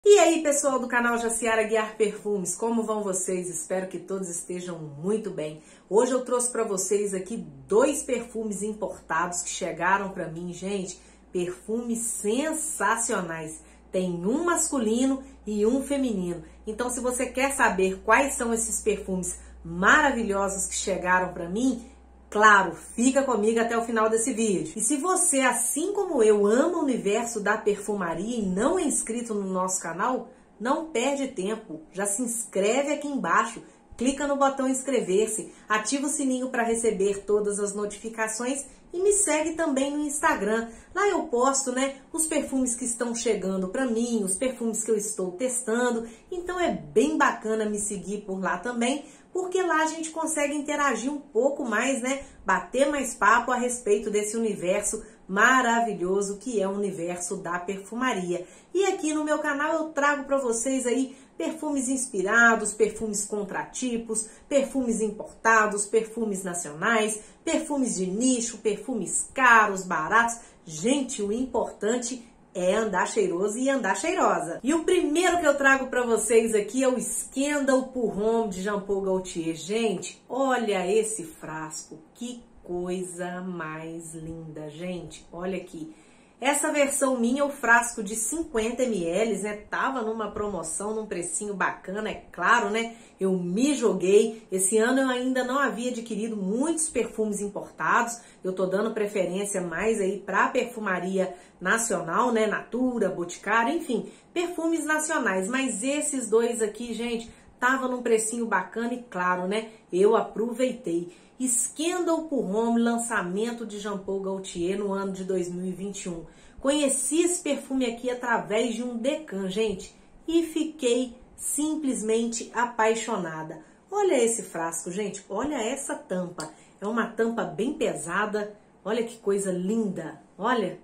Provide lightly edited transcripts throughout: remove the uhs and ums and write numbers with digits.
E aí, pessoal do canal Jaciara Guiar Perfumes, como vão vocês? Espero que todos estejam muito bem. Hoje eu trouxe para vocês aqui 2 perfumes importados que chegaram para mim, gente. Perfumes sensacionais. Tem um masculino e um feminino. Então, se você quer saber quais são esses perfumes maravilhosos que chegaram para mim, claro, fica comigo até o final desse vídeo. E se você, assim como eu, ama o universo da perfumaria e não é inscrito no nosso canal, não perde tempo. Já se inscreve aqui embaixo, clica no botão inscrever-se, ativa o sininho para receber todas as notificações e me segue também no Instagram. Lá eu posto, os perfumes que estão chegando para mim, os perfumes que eu estou testando. Então é bem bacana me seguir por lá também, porque lá a gente consegue interagir um pouco mais, bater mais papo a respeito desse universo maravilhoso que é o universo da perfumaria. E aqui no meu canal eu trago para vocês aí perfumes inspirados, perfumes contratipos, perfumes importados, perfumes nacionais, perfumes de nicho, perfumes caros, baratos. Gente, o importante é andar cheiroso e andar cheirosa. E o primeiro que eu trago para vocês aqui é o Scandal Pour Homme de Jean Paul Gaultier. Gente, olha esse frasco, que coisa mais linda, gente. Olha aqui. Essa versão minha, o frasco de 50 ml, tava numa promoção, num precinho bacana, é claro, eu me joguei. Esse ano eu ainda não havia adquirido muitos perfumes importados, eu tô dando preferência mais aí pra perfumaria nacional, Natura, Boticário, enfim, perfumes nacionais. Mas esses 2 aqui, gente, tava num precinho bacana e claro, eu aproveitei. Scandal Pour Homme, lançamento de Jean Paul Gaultier no ano de 2021. Conheci esse perfume aqui através de um Decan, gente, e fiquei simplesmente apaixonada. Olha esse frasco, gente, olha essa tampa. É uma tampa bem pesada, olha que coisa linda, olha.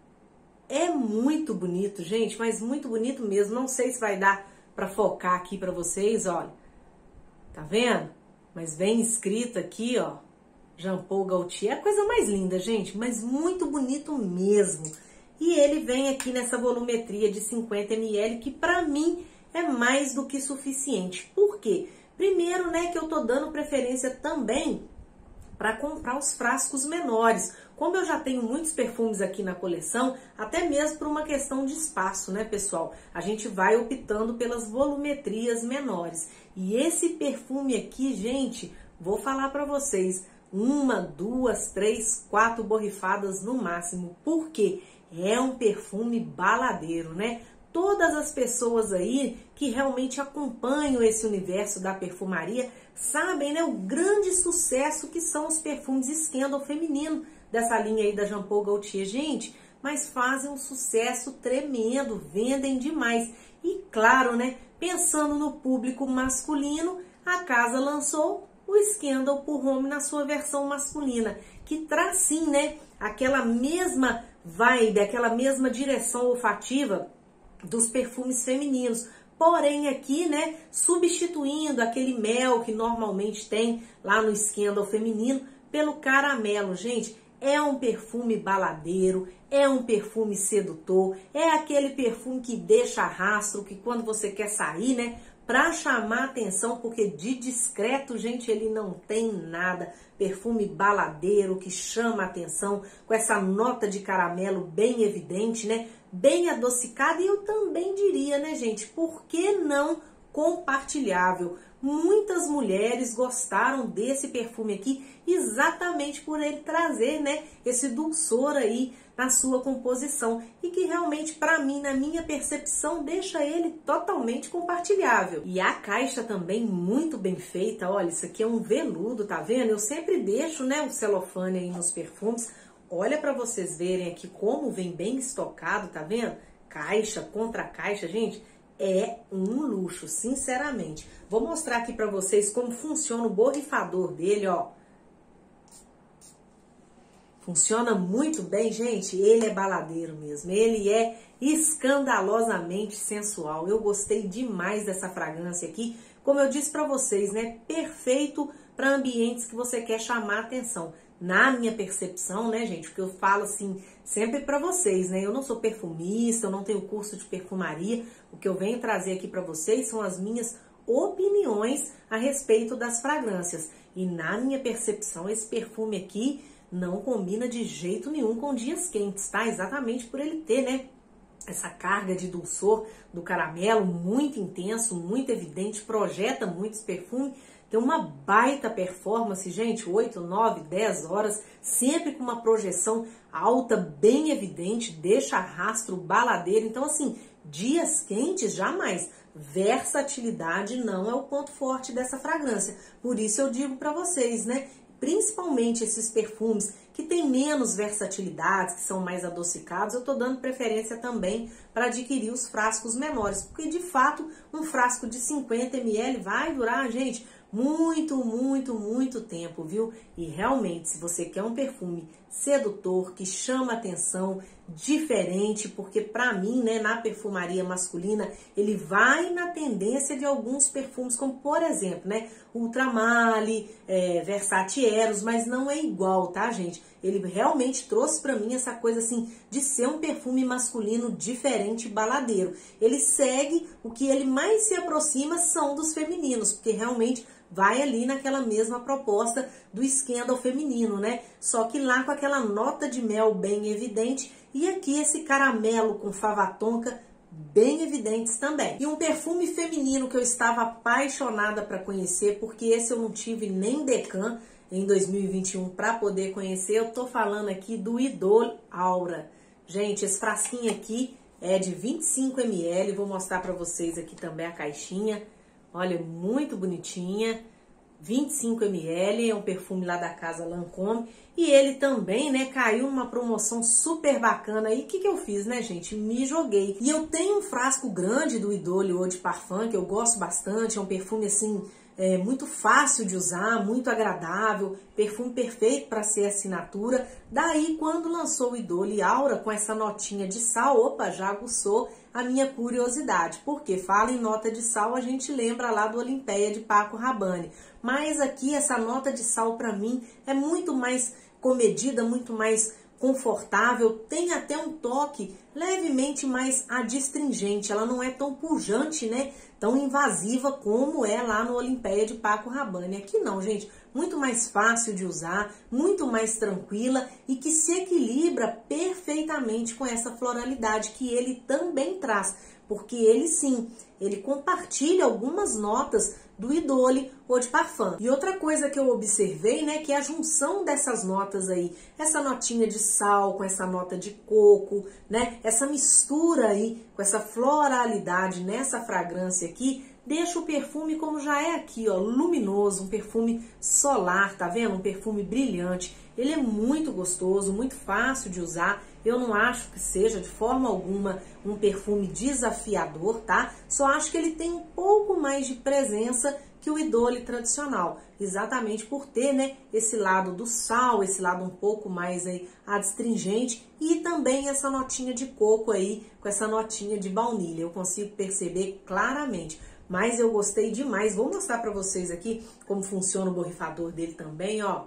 É muito bonito, gente, mas muito bonito mesmo. Não sei se vai dar para focar aqui para vocês, olha. Tá vendo? Mas vem escrito aqui, ó, Jean Paul Gaultier. É a coisa mais linda, gente, mas muito bonito mesmo. E ele vem aqui nessa volumetria de 50 ml, que pra mim é mais do que suficiente. Por quê? Primeiro, que eu tô dando preferência também para comprar os frascos menores. Como eu já tenho muitos perfumes aqui na coleção, até mesmo por uma questão de espaço, pessoal? A gente vai optando pelas volumetrias menores. E esse perfume aqui, gente, vou falar para vocês, 1, 2, 3, 4 borrifadas no máximo. Por quê? É um perfume baladeiro, Todas as pessoas aí que realmente acompanham esse universo da perfumaria sabem, o grande sucesso que são os perfumes Scandal feminino dessa linha aí da Jean Paul Gaultier, gente, mas fazem um sucesso tremendo, vendem demais. E claro, pensando no público masculino, a casa lançou o Scandal Pour Homme na sua versão masculina, que traz sim, aquela mesma vibe, aquela mesma direção olfativa dos perfumes femininos, porém aqui, substituindo aquele mel que normalmente tem lá no Scandal feminino pelo caramelo. Gente, é um perfume baladeiro, é um perfume sedutor, é aquele perfume que deixa rastro, que quando você quer sair, pra chamar atenção, porque de discreto, gente, ele não tem nada. Perfume baladeiro que chama atenção, com essa nota de caramelo bem evidente, bem adocicada. E eu também diria, gente, por que não compartilhável? Muitas mulheres gostaram desse perfume aqui exatamente por ele trazer, esse dulçor aí na sua composição e que realmente, para mim, na minha percepção, deixa ele totalmente compartilhável. E a caixa também muito bem feita. Olha, isso aqui é um veludo, tá vendo? Eu sempre deixo, o celofane aí nos perfumes. Olha para vocês verem aqui como vem bem estocado, tá vendo? Caixa contra caixa, gente. É um luxo, sinceramente. Vou mostrar aqui para vocês como funciona o borrifador dele, ó. Funciona muito bem, gente. Ele é baladeiro mesmo. Ele é escandalosamente sensual. Eu gostei demais dessa fragrância aqui. Como eu disse para vocês, perfeito para ambientes que você quer chamar atenção. na minha percepção, né, gente? Porque eu falo assim sempre pra vocês, né? Eu não sou perfumista, eu não tenho curso de perfumaria. O que eu venho trazer aqui pra vocês são as minhas opiniões a respeito das fragrâncias. E na minha percepção, esse perfume aqui não combina de jeito nenhum com dias quentes, tá? Exatamente por ele ter, né, essa carga de dulçor do caramelo muito intenso, muito evidente, projeta muito esse perfume. Tem uma baita performance, gente, 8, 9, 10 horas, sempre com uma projeção alta, bem evidente, deixa rastro baladeiro. Então, assim, dias quentes, jamais. Versatilidade não é o ponto forte dessa fragrância. Por isso eu digo pra vocês, né? Principalmente esses perfumes que têm menos versatilidade, que são mais adocicados, eu tô dando preferência também para adquirir os frascos menores. Porque, de fato, um frasco de 50 ml vai durar, gente, muito tempo, viu? E realmente, se você quer um perfume sedutor, que chama atenção, diferente, porque pra mim, né, na perfumaria masculina, ele vai na tendência de alguns perfumes, como por exemplo, né, Ultramale, Versace Eros, mas não é igual, tá, gente? Ele realmente trouxe pra mim essa coisa assim, de ser um perfume masculino diferente, baladeiro. Ele segue, o que ele mais se aproxima são dos femininos, porque realmente vai ali naquela mesma proposta do Scandal feminino, né? Só que lá com aquela nota de mel bem evidente e aqui esse caramelo com fava tonka bem evidentes também. E um perfume feminino que eu estava apaixonada para conhecer, porque esse eu não tive nem Decan em 2021 para poder conhecer. Eu tô falando aqui do Idôle Aura. Gente, esse frasquinho aqui é de 25 ml, vou mostrar para vocês aqui também a caixinha. Olha, muito bonitinha, 25 ml, é um perfume lá da casa Lancôme. E ele também, né, caiu numa promoção super bacana. E o que eu fiz, né, gente? Me joguei. E eu tenho um frasco grande do Idôle Eau de Parfum, que eu gosto bastante, é um perfume assim, muito fácil de usar, muito agradável, perfume perfeito para ser assinatura. Daí, quando lançou o Idôle Aura com essa notinha de sal, opa, já aguçou a minha curiosidade. Porque fala em nota de sal, a gente lembra lá do Olympéia de Paco Rabanne. Mas aqui essa nota de sal para mim é muito mais comedida, muito mais confortável, tem até um toque levemente mais adstringente, ela não é tão pujante, né, tão invasiva como é lá no Olympéia de Paco Rabanne. Aqui não, gente, muito mais fácil de usar, muito mais tranquila e que se equilibra perfeitamente com essa floralidade que ele também traz, porque ele sim, ele compartilha algumas notas do Idôle Eau de Parfum. E outra coisa que eu observei, né, que é a junção dessas notas aí, essa notinha de sal com essa nota de coco, né, essa mistura aí com essa floralidade nessa fragrância aqui, deixa o perfume como já é aqui, ó, luminoso, um perfume solar, tá vendo? Um perfume brilhante. Ele é muito gostoso, muito fácil de usar. Eu não acho que seja de forma alguma um perfume desafiador, tá? Só acho que ele tem um pouco mais de presença que o Idôle tradicional, exatamente por ter, né, esse lado do sal, esse lado um pouco mais aí adstringente e também essa notinha de coco aí, com essa notinha de baunilha. Eu consigo perceber claramente. Mas eu gostei demais. Vou mostrar pra vocês aqui como funciona o borrifador dele também, ó.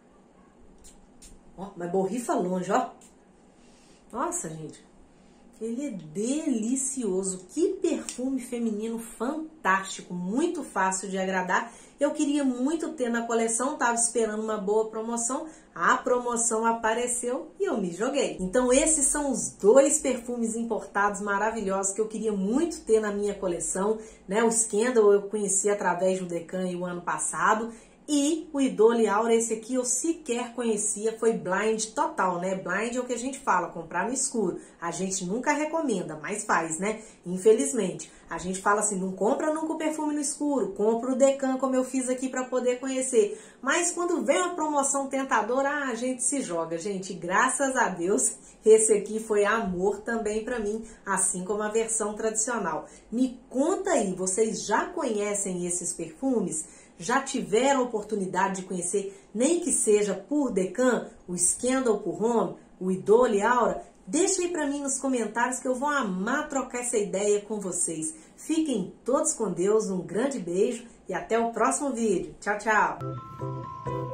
Ó, mas borrifa longe, ó. Nossa, gente. Ele é delicioso. Que perfume feminino fantástico. Muito fácil de agradar. Eu queria muito ter na coleção. Tava esperando uma boa promoção. A promoção apareceu e eu me joguei. Então esses são os dois perfumes importados maravilhosos que eu queria muito ter na minha coleção, né? O Scandal eu conheci através do Decan o ano passado. E o Idôle Aura, esse aqui eu sequer conhecia, foi blind total, né? Blind é o que a gente fala, comprar no escuro. A gente nunca recomenda, mas faz, né? Infelizmente. A gente fala assim, não compra nunca o perfume no escuro, compra o Decan como eu fiz aqui para poder conhecer. Mas quando vem uma promoção tentadora, a gente se joga, gente. Graças a Deus, esse aqui foi amor também para mim, assim como a versão tradicional. Me conta aí, vocês já conhecem esses perfumes? Já tiveram a oportunidade de conhecer, nem que seja por Decan, o Scandal por Homme, o Idôle Aura? Deixa aí pra mim nos comentários que eu vou amar trocar essa ideia com vocês. Fiquem todos com Deus, um grande beijo e até o próximo vídeo. Tchau, tchau!